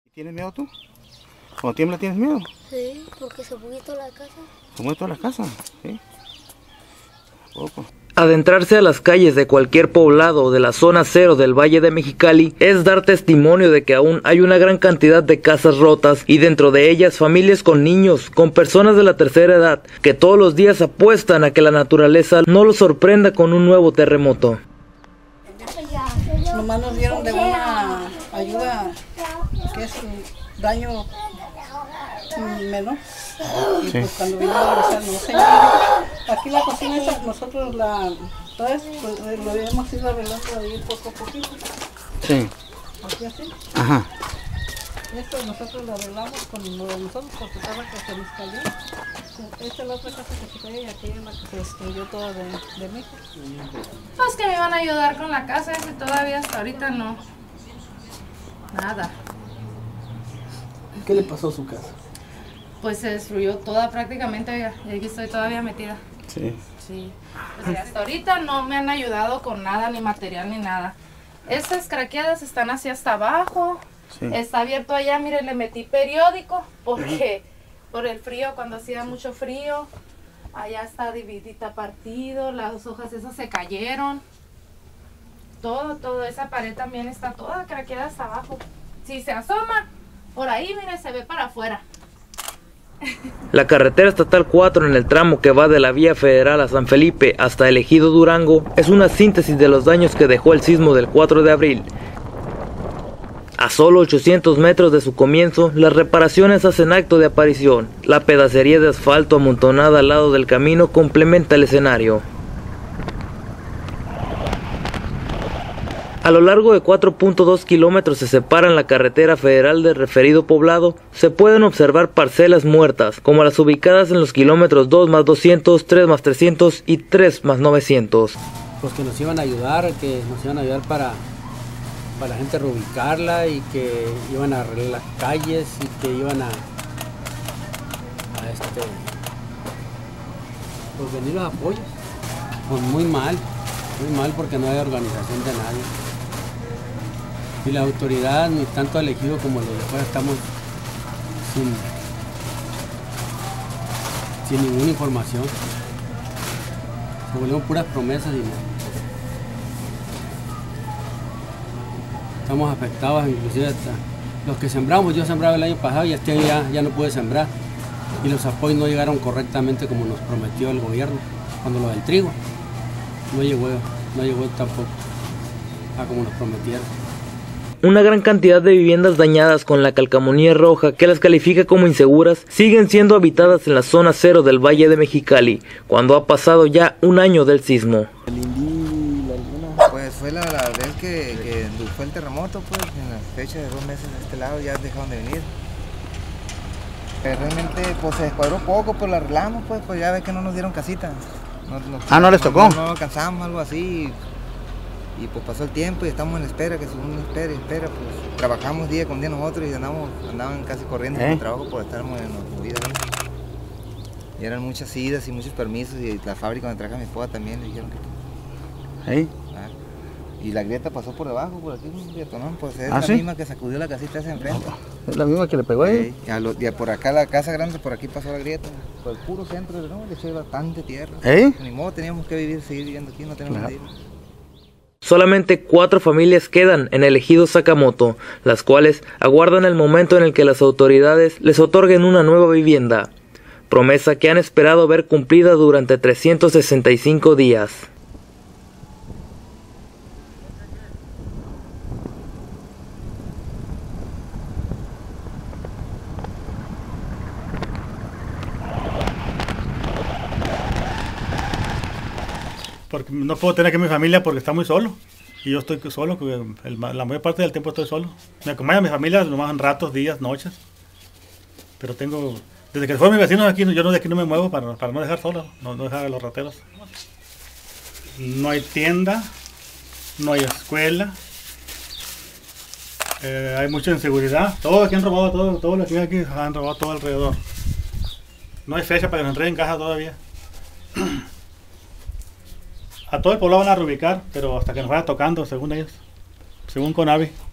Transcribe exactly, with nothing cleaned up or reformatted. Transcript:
¿Tienes miedo tú? ¿Cuando tiembla tienes miedo? Sí, porque se mueve toda la casa. ¿Se mueve toda la casa? Sí. Poco. Adentrarse a las calles de cualquier poblado de la zona cero del Valle de Mexicali es dar testimonio de que aún hay una gran cantidad de casas rotas y dentro de ellas familias con niños, con personas de la tercera edad, que todos los días apuestan a que la naturaleza no los sorprenda con un nuevo terremoto. Nomás nos dieron de una ayuda que es un daño menor. Y Sí. pues cuando vino a avisar, no señor, aquí la cocina esa, nosotros la, ¿sabes? Pues lo hemos ido arreglando ahí poco a poquito. Sí. Aquí así. Ajá. Esto nosotros lo arreglamos con lo de nosotros porque estaba que se nos cayó. Esta es la otra casa que se cayó y aquella es la que se destruyó toda de, de México. Pues que me iban a ayudar con la casa, ese todavía hasta ahorita no. Nada. ¿Qué le pasó a su casa? Pues se destruyó toda prácticamente, oiga, y aquí estoy todavía metida. Sí. Sí. Pues hasta ahorita no me han ayudado con nada, ni material, ni nada. Estas craqueadas están así hasta abajo. Sí. Está abierto allá, mire, le metí periódico porque por el frío, cuando hacía mucho frío, allá está dividida partido, las hojas esas se cayeron. Todo, todo, esa pared también está toda craqueada hasta abajo. Si se asoma, por ahí, mire, se ve para afuera. La carretera estatal cuatro en el tramo que va de la vía federal a San Felipe hasta el ejido Durango es una síntesis de los daños que dejó el sismo del cuatro de abril. A solo ochocientos metros de su comienzo, las reparaciones hacen acto de aparición. La pedacería de asfalto amontonada al lado del camino complementa el escenario. A lo largo de cuatro punto dos kilómetros se separan la carretera federal del referido poblado. Se pueden observar parcelas muertas, como las ubicadas en los kilómetros dos más doscientos, tres más trescientos y tres más novecientos. Pues que nos iban a ayudar, que nos iban a ayudar para, para la gente reubicarla y que iban a arreglar las calles y que iban a, a este, pues venir los apoyos. Pues muy mal, muy mal porque no hay organización de nadie. Y la autoridad, ni tanto elegido como los de fuera, estamos sin, sin ninguna información. Se volvieron puras promesas y no. Estamos afectados, inclusive hasta los que sembramos. Yo sembraba el año pasado y este año ya, ya no pude sembrar. Y los apoyos no llegaron correctamente como nos prometió el gobierno. Cuando lo del trigo no llegó, no llegó tampoco a como nos prometieron. Una gran cantidad de viviendas dañadas con la calcamonía roja, que las califica como inseguras, siguen siendo habitadas en la zona cero del Valle de Mexicali, cuando ha pasado ya un año del sismo. Pues fue la, la vez que, que fue el terremoto, pues en la fecha de dos meses de este lado ya dejaron de venir. Pero realmente pues se descuadró poco, pues lo arreglamos, pues, pues ya ves que no nos dieron casita. No, no, Ah, ¿no les tocó? No, no alcanzamos, algo así. Y pues pasó el tiempo y estamos en la espera, que según espera y espera, pues trabajamos día con día nosotros y andamos, andaban casi corriendo ¿Eh? en el trabajo por estar en la movida. Y eran muchas idas y muchos permisos y la fábrica donde trabaja mi esposa también le dijeron que... ¿Eh? Ah, y la grieta pasó por debajo, por aquí, un grietonón, pues es ¿Ah, la sí? misma que sacudió la casita esa enfrente. ¿Es la misma que le pegó ahí? Sí, y, a lo, y a por acá la casa grande, por aquí pasó la grieta, por el puro centro, ¿no? Le echó bastante tierra. ¿Eh? Ni modo, teníamos que vivir, seguir viviendo aquí, no tenemos Claro. que ir. Solamente cuatro familias quedan en el ejido Sakamoto, las cuales aguardan el momento en el que las autoridades les otorguen una nueva vivienda, promesa que han esperado ver cumplida durante trescientos sesenta y cinco días. Porque no puedo tener aquí a mi familia porque está muy solo. Y yo estoy solo, el, la mayor parte del tiempo estoy solo. Me acompaña mi familia nomás en ratos, días, noches. Pero tengo, desde que fueron mis vecinos aquí, yo no de aquí no me muevo para, para no dejar solo, no, no dejar a los rateros. No hay tienda, no hay escuela, eh, hay mucha inseguridad. Todos aquí han robado, todo, todos los que aquí han robado todo alrededor. No hay fecha para que nos entreguen caja todavía. A todo el pueblo van a reubicar, pero hasta que nos vaya tocando, según ellos, según Conavi.